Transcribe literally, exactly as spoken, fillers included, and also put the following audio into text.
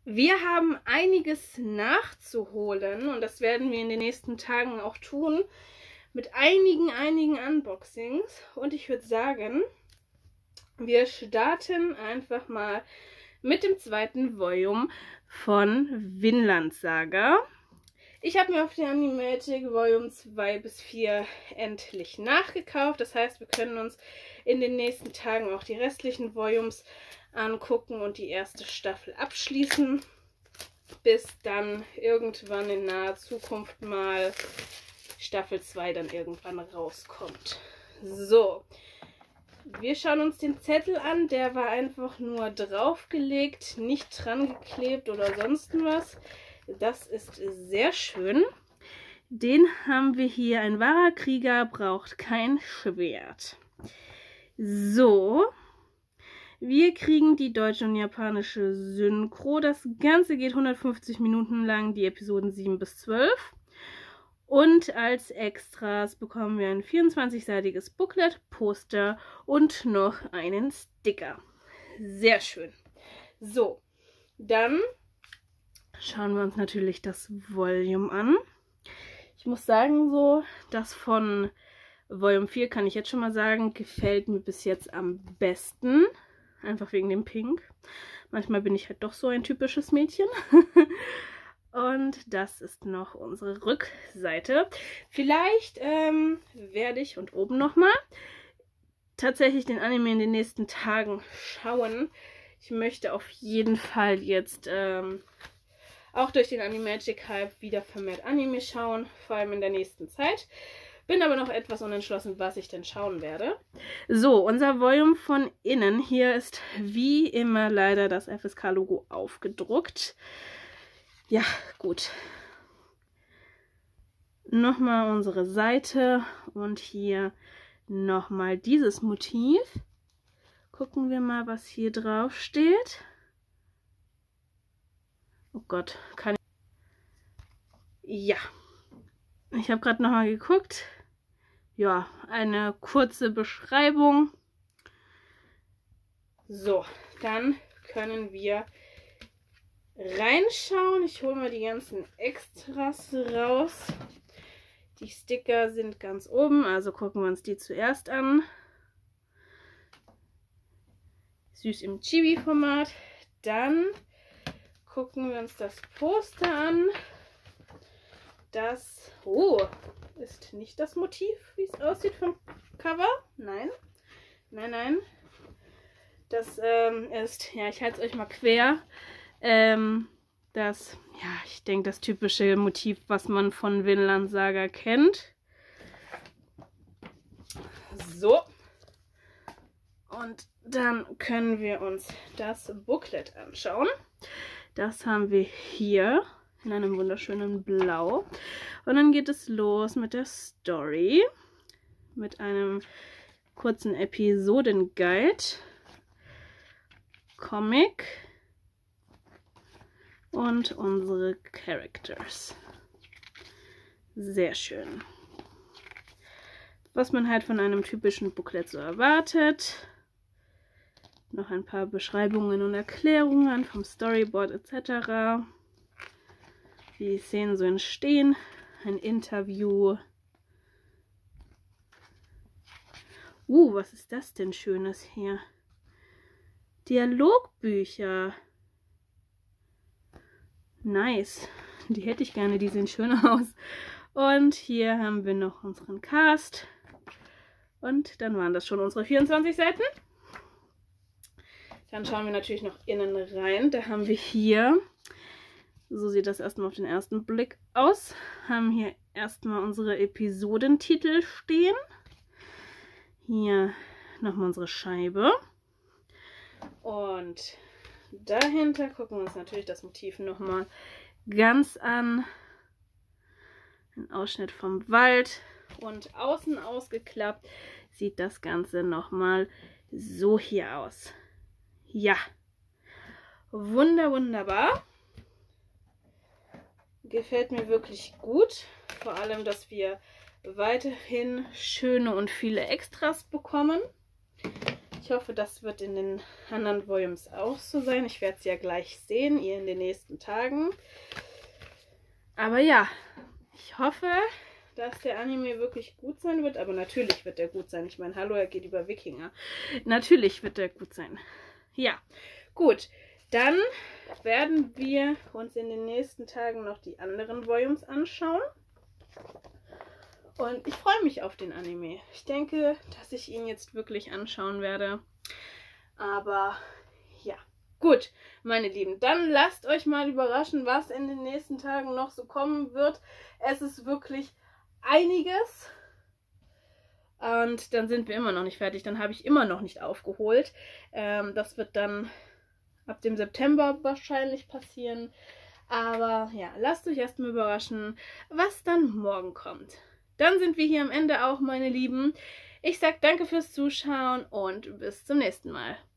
Wir haben einiges nachzuholen und das werden wir in den nächsten Tagen auch tun. Mit einigen, einigen Unboxings. Und ich würde sagen, wir starten einfach mal mit dem zweiten Volume von Vinland Saga. Ich habe mir auf der Animatic Volume zwei bis vier endlich nachgekauft. Das heißt, wir können uns in den nächsten Tagen auch die restlichen Volumes angucken und die erste Staffel abschließen, bis dann irgendwann in naher Zukunft mal Staffel zwei dann irgendwann rauskommt. So, wir schauen uns den Zettel an. Der war einfach nur draufgelegt, nicht dran geklebt oder sonst was. Das ist sehr schön. Den haben wir hier. Ein wahrer Krieger braucht kein Schwert. So, wir kriegen die deutsche und japanische Synchro. Das Ganze geht hundertfünfzig Minuten lang, die Episoden sieben bis zwölf. Und als Extras bekommen wir ein vierundzwanzigseitiges Booklet, Poster und noch einen Sticker. Sehr schön. So, dann schauen wir uns natürlich das Volume an. Ich muss sagen, so, das von Volume vier kann ich jetzt schon mal sagen, gefällt mir bis jetzt am besten. Einfach wegen dem Pink. Manchmal bin ich halt doch so ein typisches Mädchen. Und das ist noch unsere Rückseite. Vielleicht ähm, werde ich, und oben nochmal, tatsächlich den Anime in den nächsten Tagen schauen. Ich möchte auf jeden Fall jetzt ähm, auch durch den Animagic-Hype wieder vermehrt Anime schauen, vor allem in der nächsten Zeit. Bin aber noch etwas unentschlossen, was ich denn schauen werde. So, unser Volume von innen. Hier ist wie immer leider das F S K-Logo aufgedruckt. Ja, gut. Nochmal unsere Seite und hier nochmal dieses Motiv. Gucken wir mal, was hier drauf steht. Oh Gott, kann ich... Ja, ich habe gerade nochmal geguckt. Ja, eine kurze Beschreibung. So, dann können wir reinschauen. Ich hole mal die ganzen Extras raus. Die Sticker sind ganz oben, also gucken wir uns die zuerst an. Süß im Chibi-Format. Dann gucken wir uns das Poster an. Das oh, ist nicht das Motiv, wie es aussieht vom Cover. Nein, nein, nein. Das ähm, ist, ja, ich halte es euch mal quer. Ähm, das, ja, ich denke, das typische Motiv, was man von Vinland Saga kennt. So. Und dann können wir uns das Booklet anschauen. Das haben wir hier in einem wunderschönen Blau. Und dann geht es los mit der Story. Mit einem kurzen Episodenguide. Comic. Und unsere Characters. Sehr schön. Was man halt von einem typischen Booklet so erwartet. Noch ein paar Beschreibungen und Erklärungen vom Storyboard et cetera. Wie die Szenen so entstehen. Ein Interview. Uh, was ist das denn Schönes hier? Dialogbücher. Nice. Die hätte ich gerne, die sehen schön aus. Und hier haben wir noch unseren Cast. Und dann waren das schon unsere vierundzwanzig Seiten. Dann schauen wir natürlich noch innen rein. Da haben wir hier, so sieht das erstmal auf den ersten Blick aus, haben hier erstmal unsere Episodentitel stehen. Hier nochmal unsere Scheibe. Und dahinter gucken wir uns natürlich das Motiv nochmal ganz an. Ein Ausschnitt vom Wald und außen ausgeklappt sieht das Ganze nochmal so hier aus. Ja, wunder, wunderbar. Gefällt mir wirklich gut. Vor allem, dass wir weiterhin schöne und viele Extras bekommen. Ich Ich hoffe, das wird in den anderen Volumes auch so sein. Ich werde es ja gleich sehen, ihr in den nächsten Tagen. Aber ja, ich hoffe, dass der Anime wirklich gut sein wird. Aber natürlich wird er gut sein. Ich meine, hallo, er geht über Wikinger. Natürlich wird er gut sein. Ja, gut. Dann werden wir uns in den nächsten Tagen noch die anderen Volumes anschauen. Und ich freue mich auf den Anime. Ich denke, dass ich ihn jetzt wirklich anschauen werde. Aber ja, gut, meine Lieben. Dann lasst euch mal überraschen, was in den nächsten Tagen noch so kommen wird. Es ist wirklich einiges. Und dann sind wir immer noch nicht fertig. Dann habe ich immer noch nicht aufgeholt. Ähm, das wird dann ab dem September wahrscheinlich passieren. Aber ja, lasst euch erstmal überraschen, was dann morgen kommt. Dann sind wir hier am Ende auch, meine Lieben. Ich sage danke fürs Zuschauen und bis zum nächsten Mal.